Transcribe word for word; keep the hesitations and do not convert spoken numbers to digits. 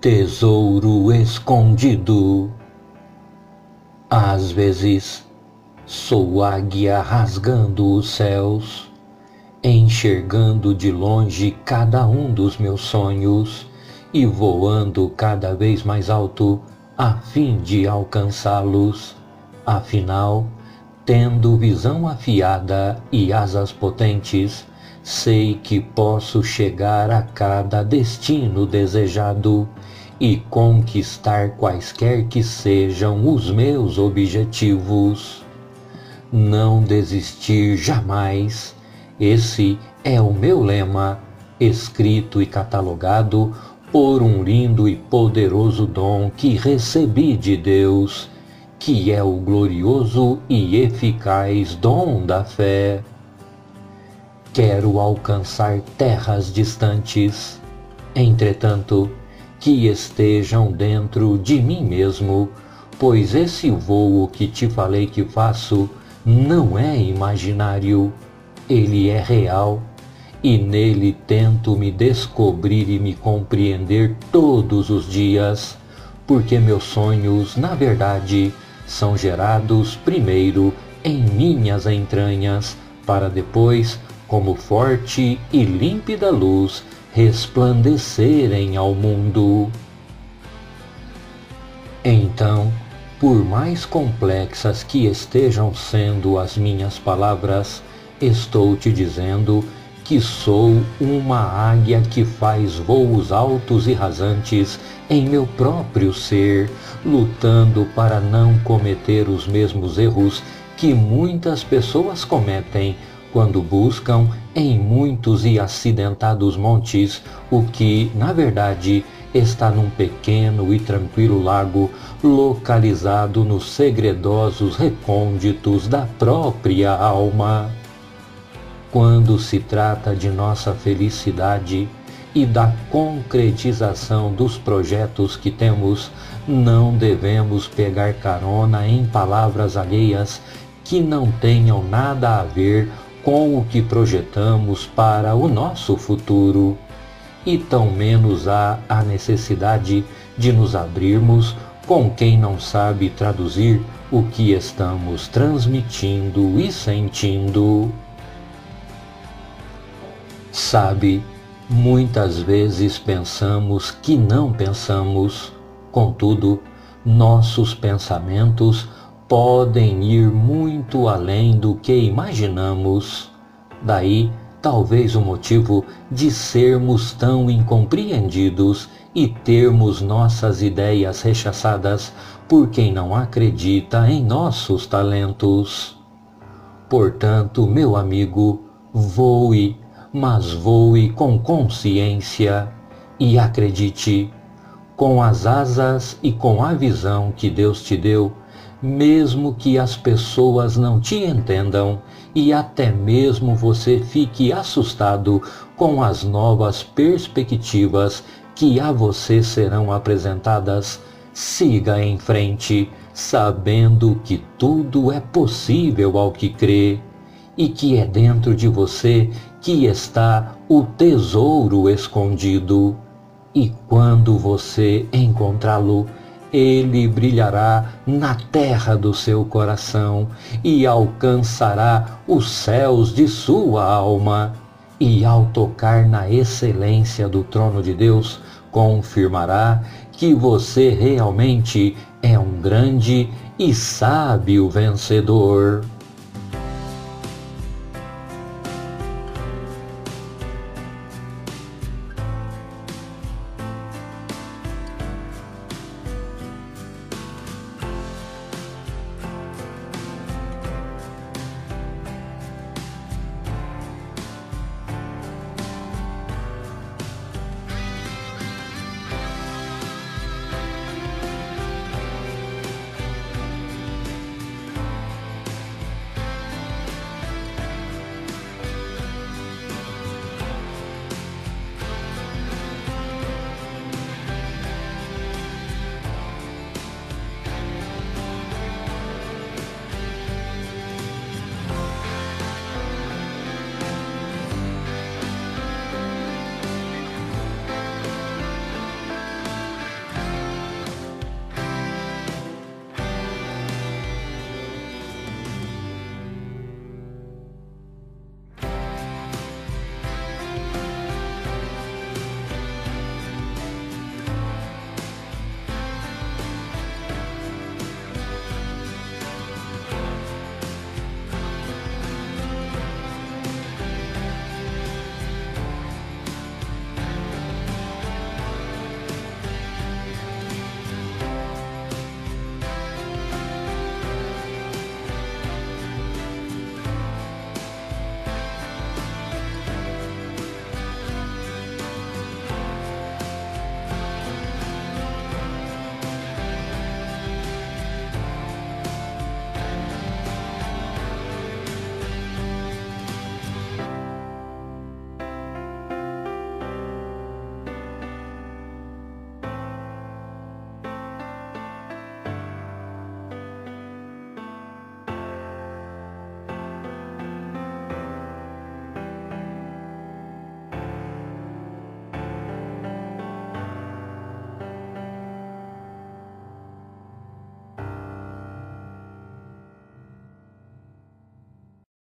Tesouro escondido. Às vezes sou águia rasgando os céus, enxergando de longe cada um dos meus sonhos e voando cada vez mais alto a fim de alcançá-los. Afinal, tendo visão afiada e asas potentes, sei que posso chegar a cada destino desejado e conquistar quaisquer que sejam os meus objetivos. Não desistir jamais, esse é o meu lema, escrito e catalogado por um lindo e poderoso dom que recebi de Deus, que é o glorioso e eficaz dom da fé. Quero alcançar terras distantes, entretanto, que estejam dentro de mim mesmo, pois esse voo que te falei que faço não é imaginário, ele é real, e nele tento me descobrir e me compreender todos os dias, porque meus sonhos, na verdade, são gerados primeiro em minhas entranhas, para depois, como forte e límpida luz, resplandecerem ao mundo. Então, por mais complexas que estejam sendo as minhas palavras, estou te dizendo que sou uma águia que faz voos altos e rasantes em meu próprio ser, lutando para não cometer os mesmos erros que muitas pessoas cometem quando buscam em muitos e acidentados montes o que, na verdade, está num pequeno e tranquilo lago localizado nos segredosos recônditos da própria alma. Quando se trata de nossa felicidade e da concretização dos projetos que temos, não devemos pegar carona em palavras alheias que não tenham nada a ver com o que projetamos para o nosso futuro, e tão menos há a necessidade de nos abrirmos com quem não sabe traduzir o que estamos transmitindo e sentindo. Sabe, muitas vezes pensamos que não pensamos, contudo, nossos pensamentos podem ir muito além do que imaginamos. Daí, talvez o motivo de sermos tão incompreendidos e termos nossas ideias rechaçadas por quem não acredita em nossos talentos. Portanto, meu amigo, voe, mas voe com consciência e acredite, com as asas e com a visão que Deus te deu, mesmo que as pessoas não te entendam e até mesmo você fique assustado com as novas perspectivas que a você serão apresentadas, siga em frente, sabendo que tudo é possível ao que crê e que é dentro de você que está o tesouro escondido. E quando você encontrá-lo, ele brilhará na terra do seu coração e alcançará os céus de sua alma. E ao tocar na excelência do trono de Deus, confirmará que você realmente é um grande e sábio vencedor.